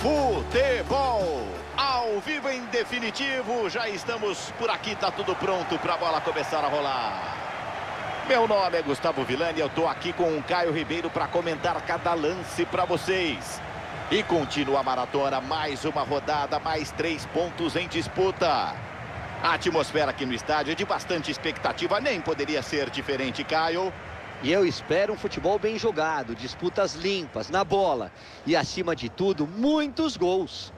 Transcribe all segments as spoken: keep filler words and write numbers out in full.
Futebol, ao vivo em definitivo, já estamos por aqui, tá tudo pronto para a bola começar a rolar. Meu nome é Gustavo Villani, eu tô aqui com o Caio Ribeiro para comentar cada lance para vocês. E continua a maratona, mais uma rodada, mais três pontos em disputa. A atmosfera aqui no estádio é de bastante expectativa, nem poderia ser diferente, Caio. E eu espero um futebol bem jogado, disputas limpas, na bola. E, acima de tudo, muitos gols.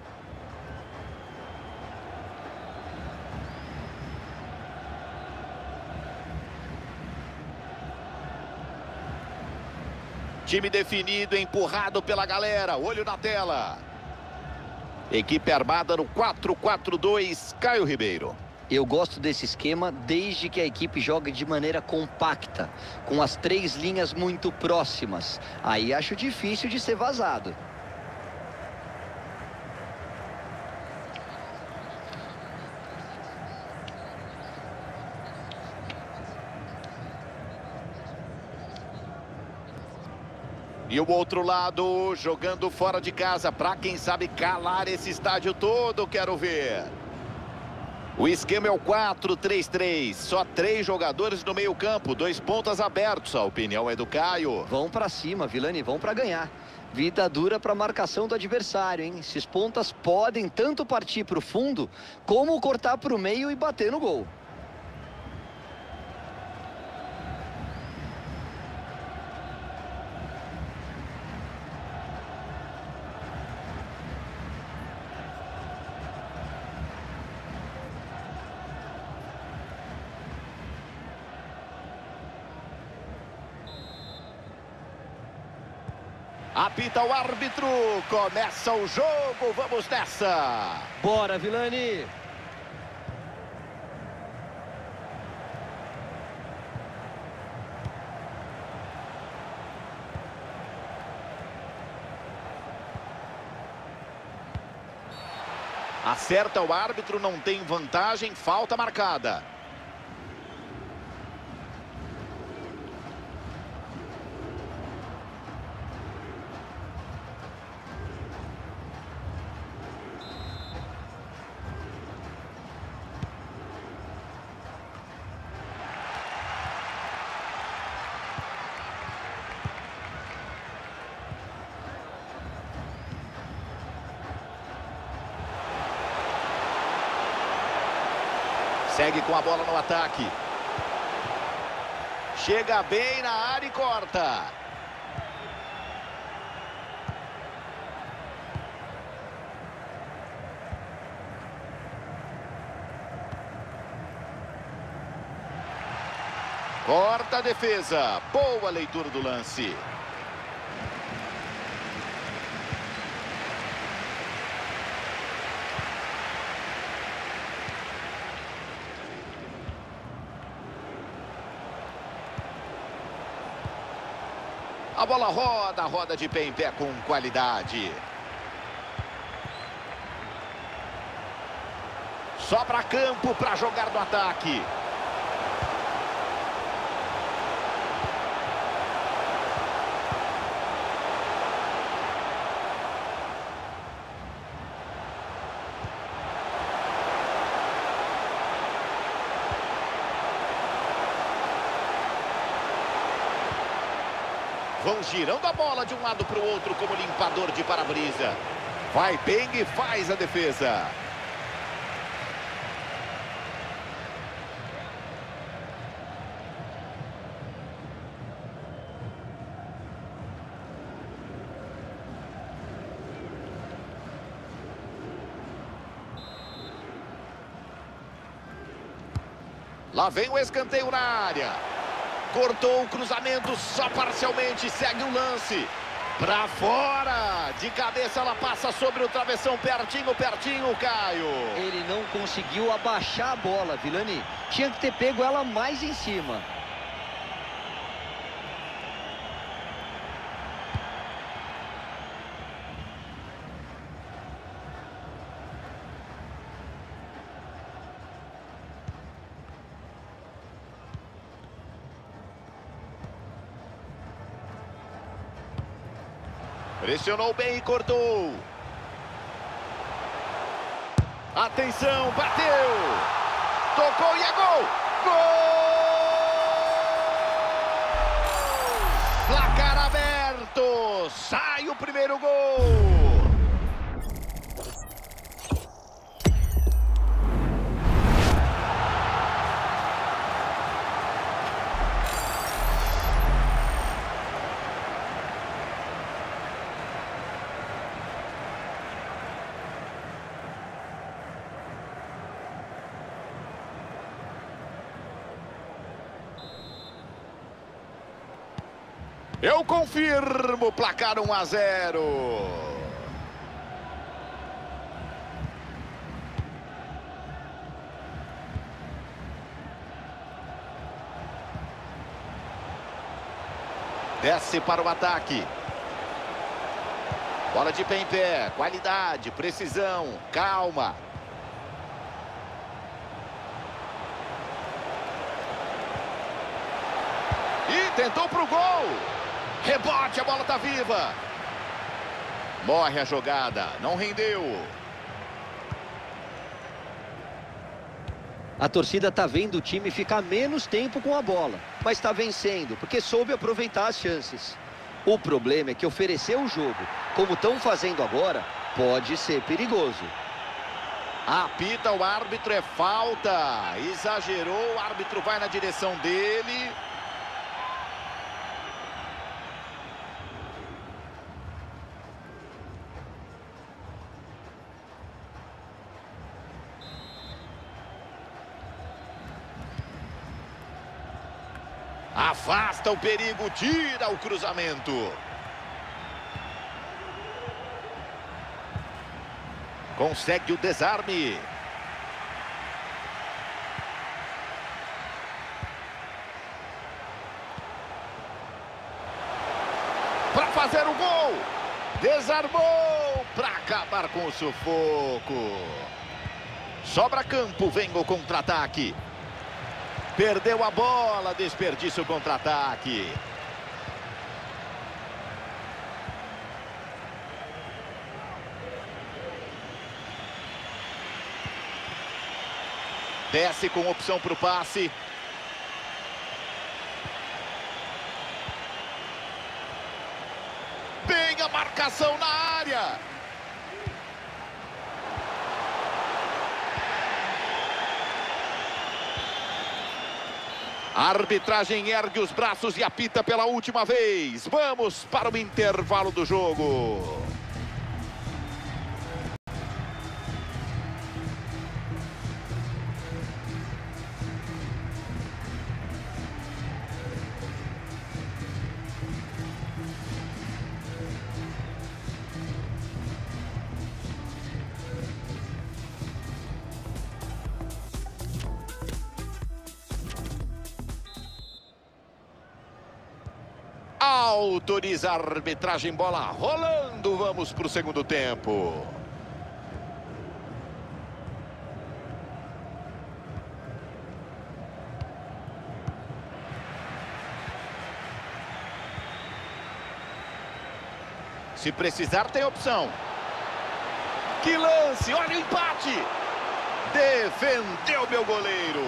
Time definido, empurrado pela galera. Olho na tela. Equipe armada no quatro quatro dois, Caio Ribeiro. Eu gosto desse esquema desde que a equipe jogue de maneira compacta, com as três linhas muito próximas. Aí acho difícil de ser vazado. E o outro lado, jogando fora de casa, para quem sabe calar esse estádio todo, quero ver. O esquema é o quatro três três, só três jogadores no meio campo, dois pontas abertos, a opinião é do Caio. Vão pra cima, Villani, vão pra ganhar. Vida dura pra marcação do adversário, hein? Esses pontas podem tanto partir pro fundo, como cortar pro meio e bater no gol. Apita o árbitro, começa o jogo, vamos nessa. Bora, Villani! Acerta o árbitro, não tem vantagem, falta marcada. Segue com a bola no ataque. Chega bem na área e corta. Corta a defesa. Boa leitura do lance. A bola roda, roda de pé em pé com qualidade. Sobra campo para jogar no ataque. Vão girando a bola de um lado para o outro como limpador de para-brisa. Vai bem e faz a defesa. Lá vem o escanteio na área. Cortou o cruzamento só parcialmente, segue o lance. Pra fora, de cabeça ela passa sobre o travessão, pertinho, pertinho, Caio. Ele não conseguiu abaixar a bola, Villani. Tinha que ter pego ela mais em cima. Pressionou bem e cortou. Atenção, bateu! Tocou e é gol! Gol! Placar aberto! Sai o primeiro gol! Eu confirmo, placar um a zero. Desce para o ataque. Bola de pé em pé, qualidade, precisão, calma. E tentou para o gol. Rebote, a bola está viva. Morre a jogada, não rendeu. A torcida está vendo o time ficar menos tempo com a bola, mas está vencendo, porque soube aproveitar as chances. O problema é que oferecer o jogo, como estão fazendo agora, pode ser perigoso. Apita o árbitro, é falta. Exagerou, o árbitro vai na direção dele. Afasta o perigo, tira o cruzamento. Consegue o desarme. Para fazer o gol. Desarmou para acabar com o sufoco. Sobra campo, vem o contra-ataque. Perdeu a bola, desperdício o contra-ataque. Desce com opção para o passe. Bem a marcação na área. A arbitragem ergue os braços e apita pela última vez. Vamos para o intervalo do jogo. Autoriza a arbitragem, bola rolando, vamos para o segundo tempo. Se precisar tem opção. Que lance, olha o empate. Defendeu meu goleiro.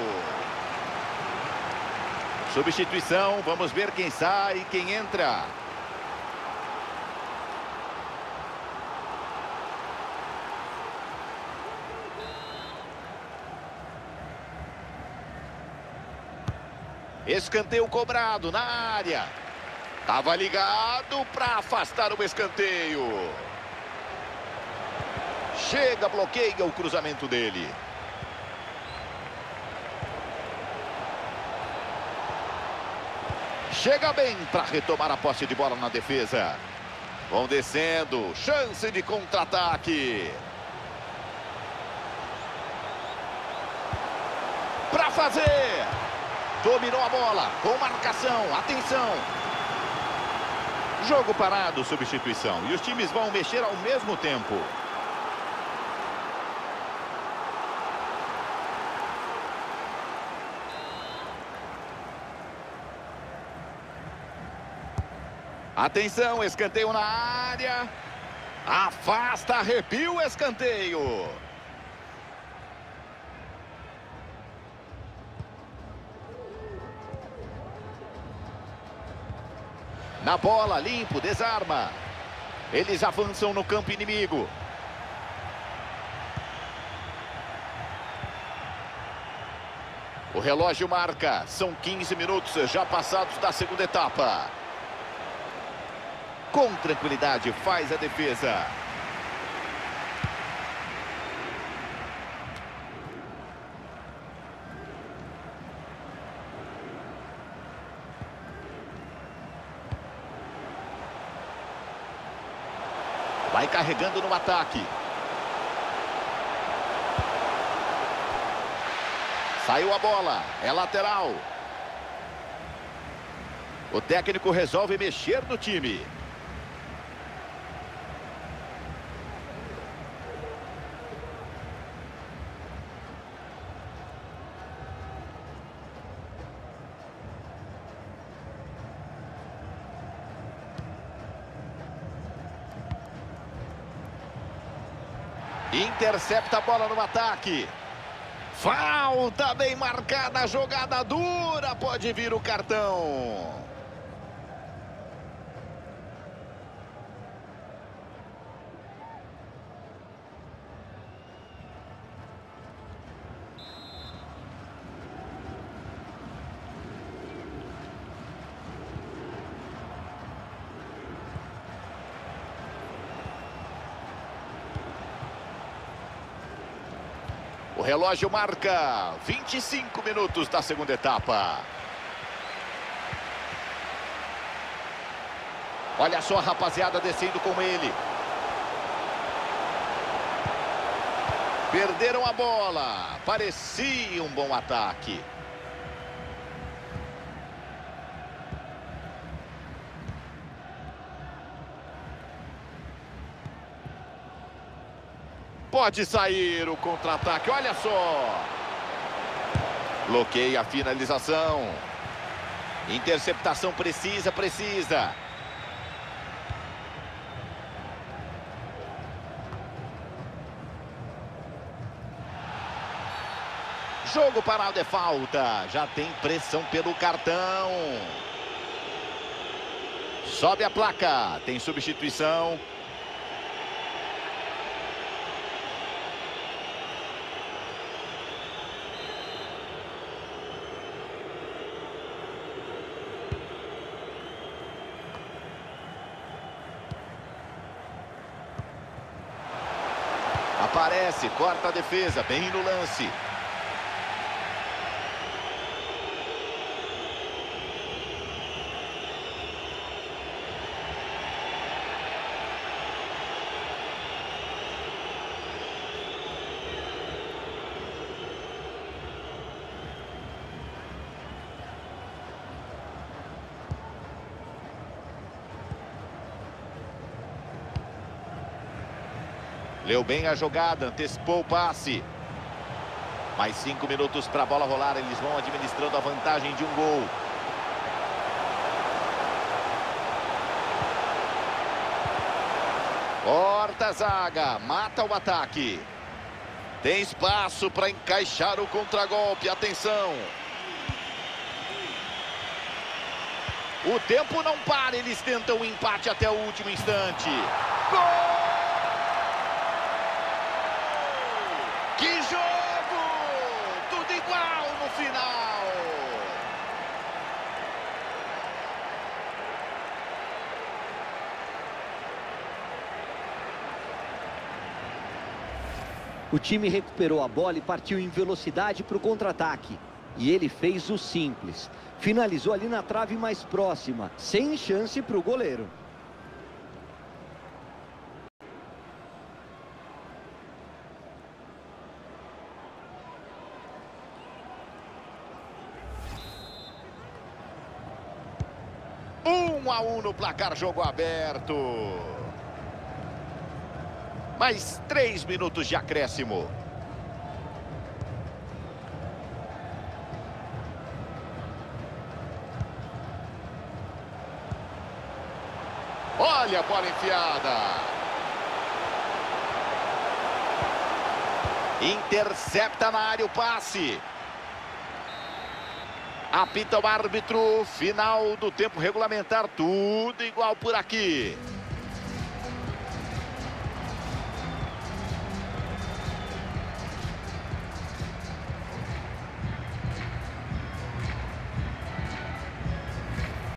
Substituição, vamos ver quem sai e quem entra. Escanteio cobrado na área. Tava ligado para afastar o escanteio. Chega, bloqueia o cruzamento dele. Chega bem para retomar a posse de bola na defesa. Vão descendo, chance de contra-ataque. Para fazer. Dominou a bola, com marcação, atenção. Jogo parado, substituição. E os times vão mexer ao mesmo tempo. Atenção, escanteio na área. Afasta, arrepia o escanteio. Na bola, limpo, desarma. Eles avançam no campo inimigo. O relógio marca. São quinze minutos já passados da segunda etapa. Com tranquilidade faz a defesa. Vai carregando no ataque. Saiu a bola, é lateral. O técnico resolve mexer no time. Intercepta a bola no ataque. Falta bem marcada, jogada dura, pode vir o cartão. O relógio marca vinte e cinco minutos da segunda etapa. Olha só a rapaziada descendo com ele. Perderam a bola. Parecia um bom ataque. Pode sair o contra-ataque, olha só. Bloqueia a finalização. Interceptação precisa, precisa. Jogo parado é falta. Já tem pressão pelo cartão. Sobe a placa. Tem substituição. Aparece, corta a defesa, bem no lance. Leu bem a jogada, antecipou o passe. Mais cinco minutos para a bola rolar. Eles vão administrando a vantagem de um gol. Corta a zaga, mata o ataque. Tem espaço para encaixar o contragolpe. Atenção. O tempo não para. Eles tentam o empate até o último instante. Gol! Que jogo! Tudo igual no final. O time recuperou a bola e partiu em velocidade para o contra-ataque. E ele fez o simples. Finalizou ali na trave mais próxima, sem chance para o goleiro. Um a um no placar, jogo aberto. Mais três minutos de acréscimo. Olha a bola enfiada. Intercepta na área o passe. Apita o árbitro, final do tempo regulamentar, tudo igual por aqui.